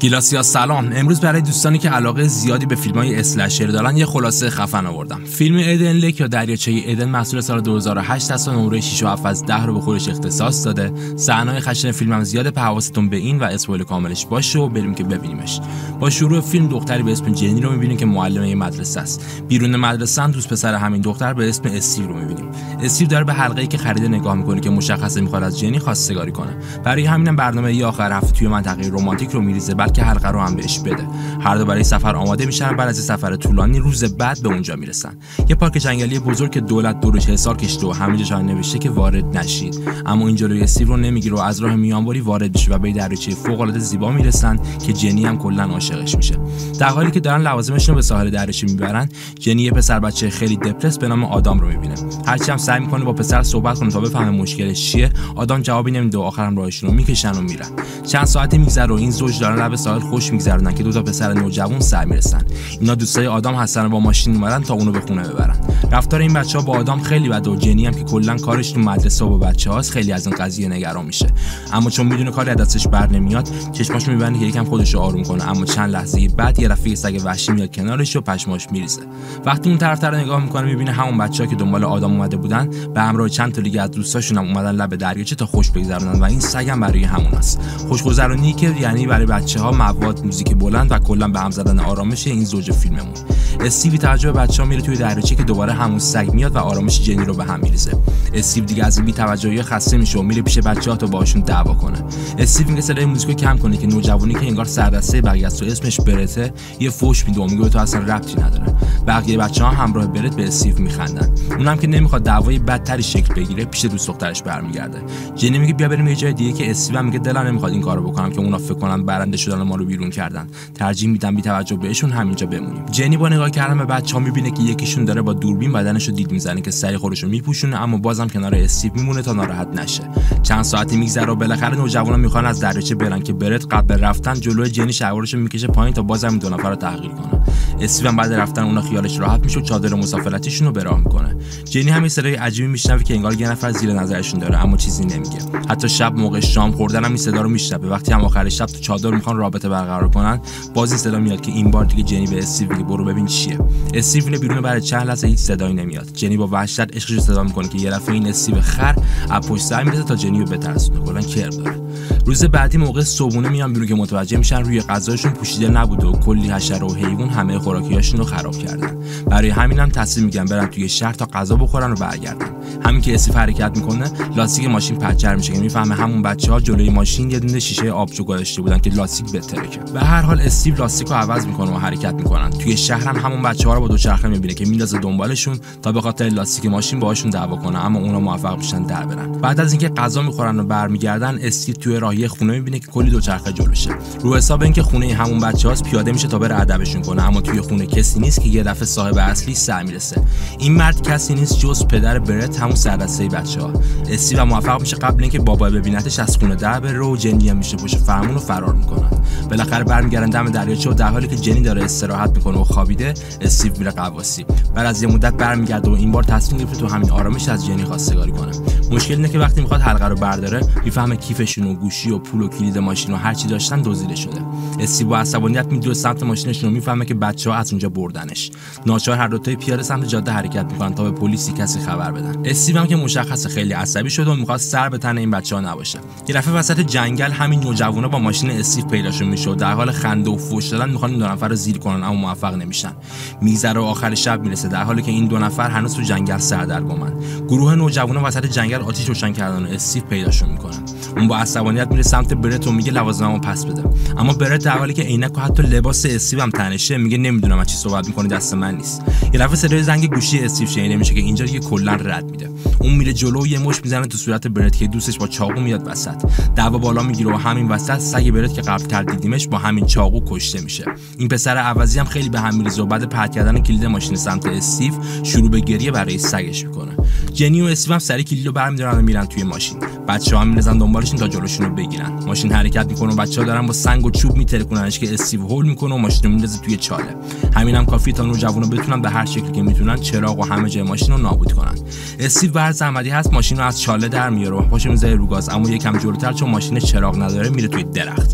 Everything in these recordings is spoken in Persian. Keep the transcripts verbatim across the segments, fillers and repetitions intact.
گیلاسیا سلام. امروز برای دوستانی که علاقه زیادی به فیلم‌های اسلشر دارن یه خلاصه خفن آوردم. فیلم ایدن لیک یا دریاچه ایدن محصول سال دو هزار و هشت است و نمره شش و هفت از ده رو به خودش اختصاص داده. صحنه‌های خشن فیلمم زیاده، په حواستون به این و اسپویل کاملش باشه و بریم که ببینیمش. با شروع فیلم دختری به اسم جنی رو می‌بینیم که معلم یه مدرسه است. بیرون مدرسه هم دوست پسر همین دختر به اسم استیو رو می‌بینیم. استیو داره به حلقه‌ای که خریده نگاه می‌کنه که مشخصه می‌خواد از جنی خواستگاری کنه. برای همینم برنامه ی آخر هفته توی منطقه رمانتیک رو می‌ریزه، بلکه حلقه رو هم بهش بده. هر دو برای سفر آماده میشن. بعد از سفر طولانی روز بعد به اونجا میرسن. یه پارک جنگلی بزرگ که دولت دورش حصار کشیده و همه جاش نوشته که وارد نشید، اما این جلوی استیو رو نمیگیره و از راه میانبری وارد میشه و به دریاچه فوق‌العاده زیبا میرسن که جنی هم کلا عاشقش میشه. در حالی که دارن لوازمشون رو به ساحل دریاچه میبرن، جنی یه پسر بچه خیلی دپرس به نام آدام رو میبینه. هرچی هم سعی میکنه با پسر صحبت کنه تا بفهمه مشکلش چیه، آدام جوابی نمیده و آخرام راهشون رو میکشن و میرن. چند ساعتی میگذره و این زوج دارن لب ساحل خوش میگذرونن که دو تا پسر نوجوان سر میرسن. اینا دوستای آدام هستن و با ماشین اومدن تا اونو به خونه ببرن. رفتار این بچه‌ها با آدام خیلی بده و جنی هم که کلا کارش تو مدرسه و با بچه‌هاست خیلی از این قضیه نگران میشه. اما چون میدونه کاری از دستش بر نمیاد، چشماش میبنده که یکم خودش رو آروم کنه. اما چند لحظه بعد یه رفیق سگ وحشی میاد کنارش و پشماش میریزه. وقتی اون طرف طرف نگاه میکنه میبینه همون بچه‌ها که دنبال آدام اومده بودن به همراه چند تا دیگه از دوستاشون هم اومدن لب دریاچه تا خوش بگذرونن و این سگ هم برای هموناست. خوشگذرونی که یعنی برای بچه‌ها مواد موزیک بلند و کلا به هم زدن آرامش این زوج فیلممون. استیو توجه به بچه‌ها میره توی دریاچه که دوباره همون سگ میاد و آرامش جنی رو به هم میریزه. استیو دیگه از این بی‌توجهی خسته میشه و میره پیش بچه‌ها تا باهاشون دعوا کنه. استیو میگه صدای موزیکو کم کنه که نوجوانی که انگار سردسته بقیه است و اسمش برته یه فوش میده و میگه تو اصلا ربطی نداره. بقیه بچه‌ها همراه برت به استیو میخندن. اونم که نمیخواد دعوای بدتری شکل بگیره پیش دوست دخترش برمیگرده. جنی میگه بیا بریم یه جای دیگه که استیو میگه دلم نمیخواد این کارو بکنم که اونا فکر کنن برنده شدن ما رو بیرون کردن. ترجیح میدم بی توجه بهشون همینجا بمونیم. جنی با نگاه کردن به بچه‌ها میبینه که یکیشون داره با دوربین بدنشو دید میزنه که سری خودشو میپوشونه، اما بازم کنار استیو میمونه تا ناراحت نشه. چند ساعتی میگذره و بالاخره نوجوانا میخوان از دریاچه برن که برت قبل رفتن جلوی جنی شلوارشو میکشه پایین تا بازم دو نفر رو تحقیر کنه. استیو هم بعد رفتن اونا خیالش راحت میشه و چادر مسافرتیشون رو به راه میکنه. جنی هم یه صدای عجیبی میشنوه که انگار یه نفر زیر نظرشون داره، اما چیزی نمیگه. حتی شب موقع شام خوردن هم این صدا رو میشنوه. وقتی هم آخر شب تو چادر میخوان رابطه برقرار کنن، باز این صدا میاد که این بار دیگه جنی به استیو میگه برو ببین چیه. استیو میره بیرون، بعد چند لحظه هیچ صدایی نمیاد. جنی با وحشت عشقش رو صدا میکنه که یه دفعه این استیو خر از پشت سر میرسه تا جنی رو بترسونه. کلا کرم داره. روز بعدی موقع صبحونه میان بیرون که متوجه میشن روی غذاشون پوشیده نبوده و کلی حشره و حیوان همه خوراکیاشون رو خراب کردن. برای همینم تصمیم میگن برن توی شهر تا غذا بخورن و برگردن. همین که استیو حرکت میکنه، لاستیک ماشین پنچر میشه که میفهمه همون بچه‌ها جلوی ماشین یه دونه شیشه آبجو گذاشته بودن که لاستیک بترکه. به هر حال استیو لاستیک رو عوض میکنه و حرکت میکنن. توی شهر هم همون بچه‌ها رو با دوچرخه میبینه که میندازه دنبالشون تا به خاطر لاستیک ماشین باهاشون دعوا کنه، اما اونا موفق میشن در برن. بعد از اینکه غذا میخورن و برمیگردن، استیو توی راهی خونه میبینه که کلی دوچرخه جلوشه. رو حساب اینکه خونه همون بچه‌هاست پیاده میشه تا بره ادبشون کنه، اما توی خونه کسی نیست که یه دفعه صاحب اصلی سر میرسه. این مرد کسی نیست جز پدر برت، همون سردسته بچه‌ها. استیو موفق میشه قبل اینکه بابا ببینتش از خونه در بره و جنی هم میشه پشت فرمون و فرار میکنن. بالاخره برمیگردن دم دریاچه و در حالی که جنی داره استراحت میکنه و خوابیده، استیو میره غواصی. بعد از یه مدت برمیگرده و این بار تصمیم گرفته تو همین آرامش از جنی خواستگاری کنه. مشکل اینه که وقتی میخواد حلقه رو برداره، میفهمه کیفشون و گوشی و پول و کلید ماشین و هر چی داشتن دزدیده شده. استیو با عصبانیت میدوه سمت ماشینشون و میفهمه که بچه‌ها از اونجا بردنش. ناچار هر دو تای پیاده سمت جاده حرکت میکنن تا به پلیسی کسی خبر بدن. استیو هم که مشخصه خیلی عصبی شده و میخواد سر به تن این بچه‌ها نباشه. یه دفعه وسط جنگل همین نوجوانا با ماشین استیو پیداشون میشه و در حال خنده و فحش دادن میخوان این دو نفر رو زیر کنن، اما موفق نمیشن. میگذره و آخر شب میرسه در حالی که این دو نفر هنوز تو جنگل سردرگمن. گروه نوجوانا وسط جنگل آتش روشن کردن و استیو پیداشون میکنن. اون با عصبانیت میره سمت برت و میگه لوازممو پس بده، اما برت در حالی که عینک و حتی لباس استیو هم تنشه میگه نمیدونم از چی صحبت میکنی، دست من نیست. یه دفعه صدای زنگ گوشی استیو شنیده میشه که اینجا دیگه کلا رد میده. اون میره جلو و یه مش میزنه تو صورت برت که دوستش با چاقو میاد وسط. دعوا بالا میگیره و همین وسط سگ برت که قبل تر دیدیمش با همین چاقو کشته میشه. این پسر عوضی هم خیلی به هم میریزه و بعد پرت کردن کلید ماشین سمت استیو شروع به گریه برای سگش میکنه. جنی و استیو هم سری کلید رو برمی‌دارن و میرن توی ماشین. بچه‌ها هم میرزن دنبالشون تا جلوشون رو بگیرن. ماشین حرکت میکنه و بچه‌ها دارن با سنگ و چوب میترکوننش که استیو هول میکنه و ماشین رو میندازه توی چاله. همینم هم کافیه تا نوجوانا بتونن به هر شکلی که میتونن چراغ و همه جای ماشین رو نابود کنن. استیو بر زحمتی هست ماشین رو از چاله در میاره و پاشو میذاره رو گاز، اما یکم جلوتر چون ماشین چراغ نداره میره توی درخت.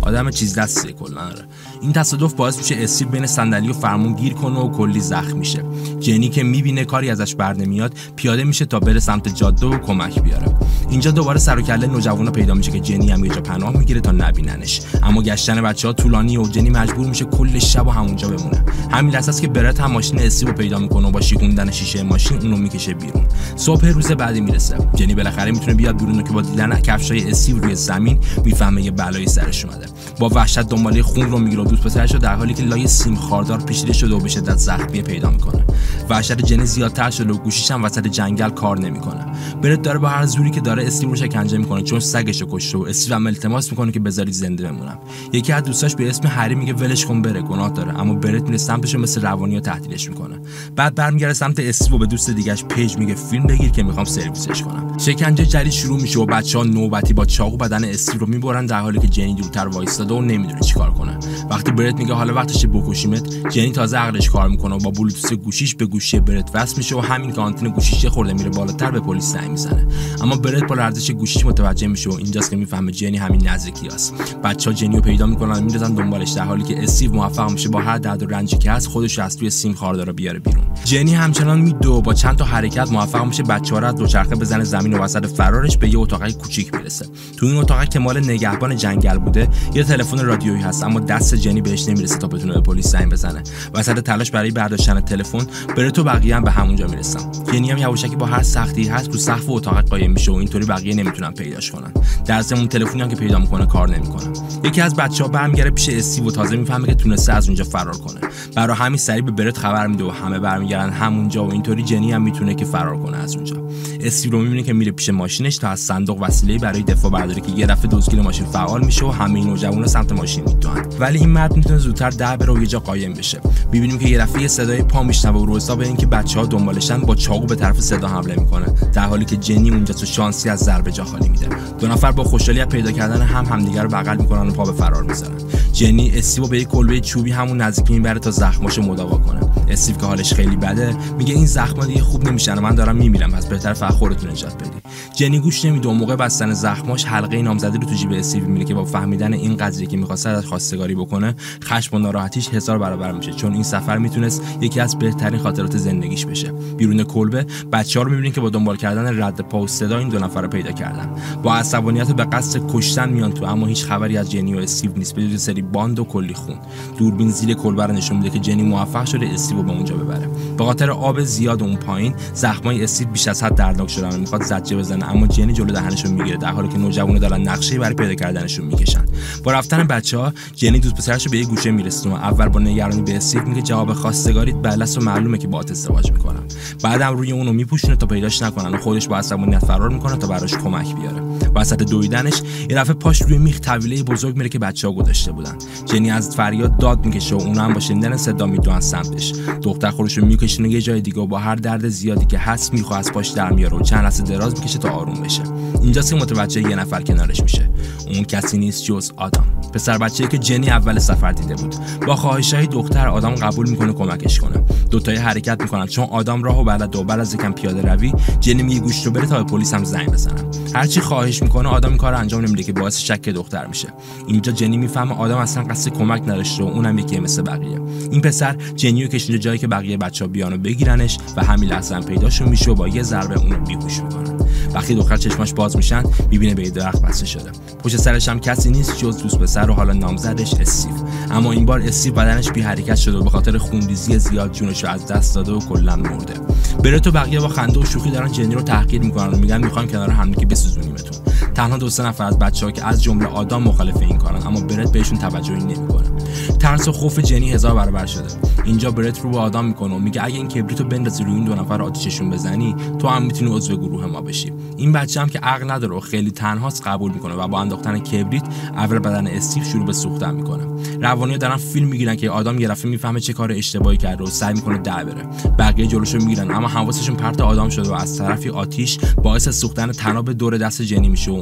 آدم چیز دستیه کلا. این تصادف باعث میشه استیو بین صندلی و فرمون گیر کنه و کلی زخم میشه. جنی که میبینه کاری ازش بر نمیاد پیاده میشه تا بره سمت جاده و کمک بیاره. اینجا دوباره سر و کله نوجوانا پیدا میشه که جنی هم یه جا پناه میگیره تا نبیننش، اما گشتن بچه‌ها طولانیه و جنی مجبور میشه کل شب و همونجا بمونه. همین لحظه که برت هم ماشین استیو پیدا میکنه و با شکوندن شیشه ماشین اونو میکشه بیرون. صبح روز بعدی میرسه. جنی بالاخره میتونه بیاد بیرون که با دیدن کفشای استیو روی زمین میفهمه یه بلایی سرش اومده. با وحشت دنباله خون رو میگیره و دوست پسرش رو در حالی که لای سیم خاردار پیچیده شده و به شدت زخمی پیدا میکنه. وحشت جنی زیادتر شده و گوشیش هم وسط جنگل کار نمیکنه. برت داره با هر زوری که داره استیو رو شکنجه میکنه چون سگش رو کشته و استیو هم التماس میکنه که بذاری زنده بمونم. یکی از دوستاش به اسم هری میگه ولش کن بره، گناه داره، اما برت میره سمتش و مثل روانی‌ها تهدیدش میکنه. بعد برمیگره سمت استیو و به دوست دیگه‌اش پیج میگه فیلم بگیر که میخوام سرویسش کنم. شکنجه جدید شروع میشه و بچه‌ها نوبتی با چاقو بدن استیو رو میبرن در حالی که جنی دورتر وایستاده و نمیدونه چیکار کنه. وقتی برت میگه حالا وقتشه بکشیمت، جنی تازه عقلش کار میکنه و با بلوتوث گوشیش به گوشی برت وصل میشه و همین که آنتن گوشیش خورده میره بالاتر به پلیس زنگ میزنه. اما برت با لرزش گوشیش متوجه میشه و اینجاست که میفهمه جنی همین نزدیکیاست. بچه‌ها جنی رو پیدا میکنن و میندازن دنبالش در حالی که استیو موفق میشه با هر درد و رنجی که هست خودش از توی سیم خاردار بیاره بیرون. جنی همچنان میدوه و با چند تا حرکت موفق میشه بچه‌ها رو از دوچرخه بزنه زمین و وسط فرارش به یه اتاق کوچیک میرسه. تو این اتاق که مال نگهبان جنگل بوده یه تلفن رادیویی هست، اما دست جنی بهش نمیرسه تا بتونه به پلیس زنگ بزنه. وسط تلاش برای برداشتن تلفن برت و بقیه هم به همونجا میرسن. جنی هم یواشکی با هر سختی هست تو سقف اتاق قایم میشه و اینطوری بقیه نمیتونن پیداش کنن. در ضمن تلفنی هم که پیدا میکنه کار نمیکنه. یکی از بچه‌ها برمیگره پیش استیو و تازه میفهمه که تونسته از اونجا فرار کنه. برای همین سریع به برت خبر میده و همه برمیگردن همونجا و اینطوری جنی هم میتونه که فرار کنه از اونجا. استیو رو میبینه که میره پیش ماشینش تا از صندوق وسیله‌ای برای دفاع برداره که یه دفعه دزدگیر ماشین فعال میشه و همه این نوجوانا سمت ماشین میدوئن. ولی این مرد میتونه زودتر در بره و یه جا قایم بشه. میبینیم که یه دفعه صدای پا میشنوه و رو حساب اینکه بچه‌ها دنبالشن با چاقو به طرف صدا حمله میکنه، در حالی که جنی اونجا تو شانسی از ضربه جا خالی میده. دو نفر با خوشحالی از پیدا کردن هم همدیگه رو بغل میکنن و پا به فرار میذارن. جنی استیو به یک کلبه چوبی همون نزدیک میبره تا زخماشو مداوا کنه. استیو که حالش خیلی بده میگه این زخما دیگه خوب نمیشن، من دارم میمیرم، پس بهتر فقط خودتون نجات بدید. جنی گوش نمیده و موقع بستن زخماش حلقه نامزدی رو تو جیب استیو میره که با فهمیدن این قضیه که می‌خواد ازش خواستگاری بکنه خشم و ناراحتیش هزار برابر میشه، چون این سفر میتونست یکی از بهترین خاطرات زندگیش بشه. بیرون کلبه بچه‌ها رو می‌بینیم که با دنبال کردن رد پا و صدا این دو نفر رو پیدا کردن. با عصبانیت به قصد کشتن میان تو، اما هیچ خبری از جنی و استیو نیست به جز سری باند و کلی خون. دوربین زیر کلبه رو نشون میده که جنی موفق شده استیو به اونجا ببره. به خاطر آب زیاد اون پایین زخمای استیو بیش از حد دردناک شدن و میخواد زجه بزنه، اما جنی جلو دهنشو میگیره در حالی که نوجوانا دارن نقشه برای پیدا کردنشون میکشن. با رفتن بچه‌ها جنی دوست پسرشو به یه گوشه میرسونه و اول با نگرانی به استیو میگه جواب خواستگاریت بلس و معلومه که باهات ازدواج میکنم. بعدم روی اونو میپوشونه تا پیداش نکنن و خودش با عصبانیت فرار میکنه تا براش کمک بیاره. وسط دویدنش یه دفعه پاش روی میخ طویله بزرگ میره که بچه‌ها گذاشته بودن. جنی از فریاد داد میکشه و اونا هم با شنیدن صدا میدوئن سمتش. دختر خودشو میکشونه یه جای دیگه و با هر درد زیادی که هست میخواد از پاش در میاره و چند لحظه دراز میکشه تا آروم بشه. اینجاست که متوجه یه نفر کنارش میشه. اون کسی نیست جز آدم، پسر بچه‌ای که جنی اول سفر دیده بود. با خواهشای دختر آدم قبول میکنه کمکش کنه. دو تایی حرکت میکنن چون آدم راهو بلده و بعد از یکم پیاده روی جنی میگه گوش رو بره تا به پلیس هم زنگ بزنن. هرچی خواهش میکنه آدم این کارو انجام نمیده که باعث شک دختر میشه. اینجا جنی میفهمه آدم اصلا قصد کمک نداشته و اونم یکی مثل بقیه. این پسر جنی رو کشونه جایی که بقیه بچه‌ها بیانو بگیرنش و همین لحظه هم پیداشون میشه و با یه ضربه اونو بیهوش میکنن. وقتی دختر چشماش باز میشن میبینه به درخت بسته شده. پشت سرش هم کسی نیست جز دوست پسر و حالا نامزدش استیو. اما این بار استیو بدنش بی حرکت شده و به خاطر خونریزی زیاد جونش رو از دست داده و کلا مرده. برت و بقیه با خنده و شوخی دارن جنی رو تحقیر میکنن و میگن میخوایم کنار همدیگه بسوزونیمتون. تنها دو سه نفر از بچه‌ها که از جمله آدم مخالف این کارن، اما برت بهشون توجهی نمیکنه. ترس و خوف جنی هزار برابر شده. اینجا برت رو به آدم میکنه و میگه اگه این کبریتو بندازی روی این دو نفر آتیششون بزنی تو هم میتونی عضو گروه ما بشی. این بچه هم که عقل نداره و خیلی تنهاست قبول میکنه و با انداختن کبریت اول بدن استیو شروع به سوختن میکنه. روانی‌ها دارن فیلم میگیرن که آدم یه دفعه میفهمه چه کار اشتباهی کرده و سعی میکنه در بره. بقیه جلوشو میگیرن اما حواسشون پرت آدم شده و از طرفی آتیش باعث سوختن تناب دور دست جنی میشه و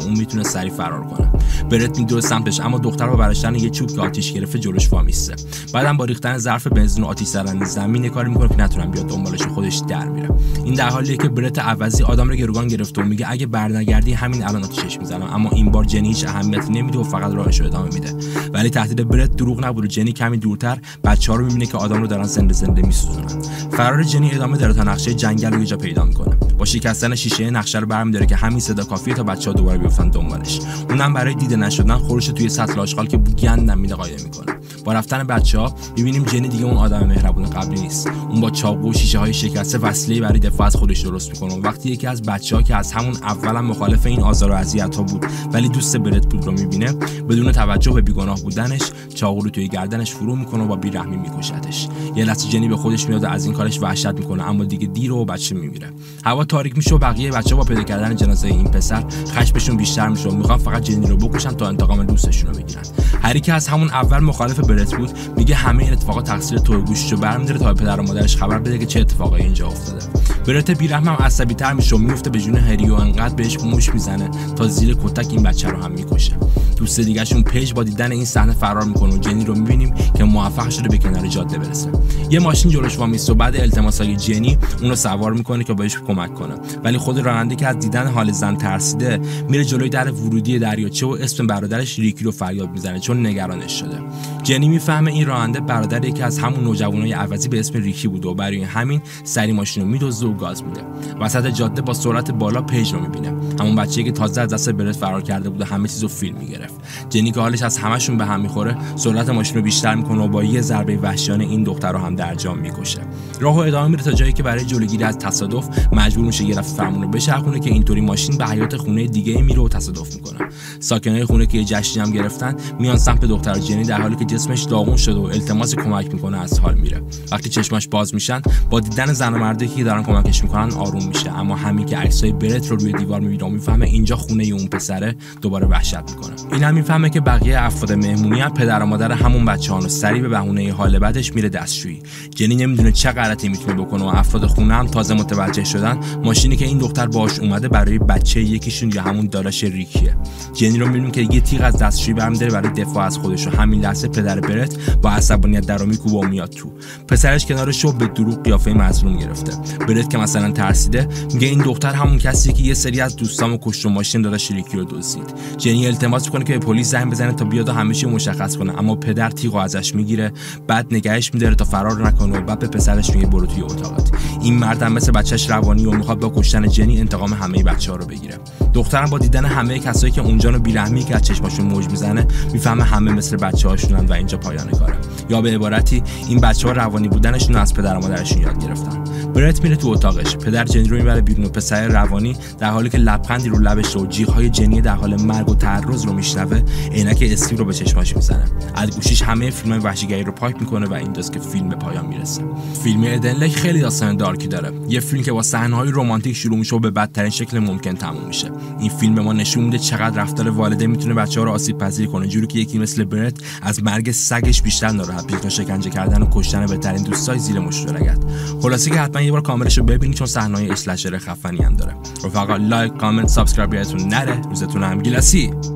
اون میتونه سریع فرار کنه. برت میدوه سمتش، اما دختر با برداشتن یه چوب که آتیش گرفته جلوش وامیسته. بعدم با ریختن ظرف بنزین و آتیش زدن زمین کاری میکنه که نتونن بیاد دنبالش، خودش در میره. این در حالیه که برت عوضی آدم رو گروگان گرفته و میگه اگه برنگردی همین الان آتیشش میزنم، اما این بار جنی هیچ اهمیتی نمیده و فقط راهش رو ادامه میده. ولی تهدید برت دروغ نبود. جنی کمی دورتر بچه‌ها رو میبینه که آدم رو دارن زنده زنده میسوزونن. فرار جنی ادامه داره تا نقشه جنگل رو یه جا پیدا میکنه. با شکستن شیشه نقشه رو برمی‌داره که همین صدا کافیه تا بچه‌ها دوباره بیفتن دنبالش. اونم برای دیده نشدن خورش توی سطل آشغال که گندم میده قایم میکنه. با رفتن بچه‌ها می‌بینیم جنی دیگه اون آدم مهربون قبلی نیست. اون با چاقو و شیشه‌های شکسته وسیله برای دفاع از خودش درست میکنه. وقتی یکی از بچه‌ها که از همون اول هم مخالف این آزار و اذیت‌ها بود ولی دوست برت بود رو می‌بینه، بدون توجه به بیگناه بودنش چاقو رو توی گردنش فرو میکنه و با بی‌رحمی میکشتش. یه لحظه جنی به خودش میاد و از این کارش وحشت میکنه، اما دیگه دیر و بچه میمیره. هوا تاریک میشه و بقیه بچه‌ها با پیدا کردن جنازه این پسر خشمشون بیشتر میشه و میخوان فقط جنی رو بکشن تا انتقام دوستشون رو بگیرن. هری که از همون اول مخالف برت بود میگه همه این اتفاقات تقصیر تو، گوششو برمی‌داره تا به پدر و مادرش خبر بده که چه اتفاقایی اینجا افتاده. برت بی‌رحم هم عصبی‌تر میشه و میفته به جون هری و انقدر بهش موش میزنه تا زیر کتک این بچه رو هم میکشه. دوست دیگه‌شون پیج با دیدن این صحنه فرار میکنه و جنی رو میبینیم که موفق شده به کنار جاده برسه. یه ماشین جلوش وامیسته و بعد التماسای جنی اون رو سوار میکنه که بهش کمک کنه، ولی خود راننده که از دیدن حال زن ترسیده میره جلوی در ورودی دریاچه و اسم برادرش ریکی رو فریاد میزنه چون نگرانش شده. جنی میفهمه این راننده برادری که از همون نوجوانای عوضی به اسم ریکی بود و برای همین سری ماشین رو میدوزه و گاز میده. وسط جاده با سرعت بالا پیج رو میبینه، همون بچه‌ای که تازه از دست برت فرار کرده بود و همه چیزو فیلم میگرفت. جنی که حالش از همشون به هم میخوره سرعت ماشین رو بیشتر میکنه و با یه ضربه وحشیانه این دختر رو هم در جام میکشه. راهو ادامه میره تا جایی که برای جلوگیری از تصادف مجبور میشه یه دفعه فرمون رو بچرخونه که اینطوری ماشین به حیاط خونه دیگه میره و تصادف میکنه. ساکنای خونه که یه جشنی هم گرفتن میان سمت دختر جنی در حالی که جسمش داغون شده و التماس کمک میکنه از حال میره. وقتی چشماش باز میشن با دیدن زن و مردی که دارن کمکش میکنن آروم میشه، اما همین که عکسای برت رو روی دیوار میبینه و میفهمه اینجا خونه اون پسره دوباره وحشت میکنه. این هم میفهمه که بقیه افراد مهمونی هم پدر و مادر همون بچه‌هان و سری به بهونه حال بعدش میره دستشویی. جنی نمیدونه چه غلطی میتونه بکنه و افراد خونه هم تازه متوجه شدن ماشینی که این دختر باهاش اومده برای بچه یکیشون یا همون داداش ریکیه. جنی رو میبینیم که یه تیغ از دستشویی برمی‌داره برای دفاع از خودش و همین لحظه پدر برت با عصبانیت درو میکوبه و میاد تو. پسرش کنارش رو به دروغ قیافه مظلوم گرفته. برت که مثلا ترسیده میگه این دختر همون کسیه که یه سری از دوستامو کشت و ماشین داداش ریکی رو دزدید. جنی التماس میکنه که به پلیس زنگ بزنه تا بیاد و همه چی مشخص کنه، اما پدر تیغو ازش میگیره، بعد نگهش میداره تا فرار نکنه و بعد به پسرش میگه برو توی اتاقت. این مردم مثل بچهش روانی و میخواد با کشتن جنی انتقام همه بچه‌ها رو بگیره. دخترم با دیدن همه کسایی که اونجا رو بی‌رحمی که از چشماشون موج میزنه میفهمه همه مثل بچه‌هاشونن و اینجا پایان کاره. یا به عبارتی این بچه‌ها روانی بودنشون از پدر و مادرشون یاد گرفتن. برت میره تو اتاقش، پدر جنی رو میبره بیرون و پسر روانی در حالی که لبخندی رو لبش و جیغ‌های جنی در حال مرگ و تعرض رو میشنوه عینک اسکی رو به چشماش میزنه. از گوشیش همه فیلم‌های وحشیگری رو پاک میکنه و این دست که فیلم به پایان میرسه. فیلم ایدن لک خیلی داستان دارکی داره. یه فیلم که با صحنه‌های رمانتیک شروع میشه و به بدترین شکل ممکن تموم میشه. این فیلم به ما نشون میده چقدر رفتار والدین میتونه بچه‌ها رو آسیب پذیر کنه، جوری که یکی مثل برت از مرگ سگش بیشتر ناراحت میشه تا شکنجه کردن و کشتن بهترین دوستای زیر مشترکت. خلاصه که حتما یه بار کاملش رو ببینید چون صحنه‌های اسلشر خفنی هم داره. رفقا لایک، کامنت، سابسکرایب یادتون نره. روزتون هم گیلاسی.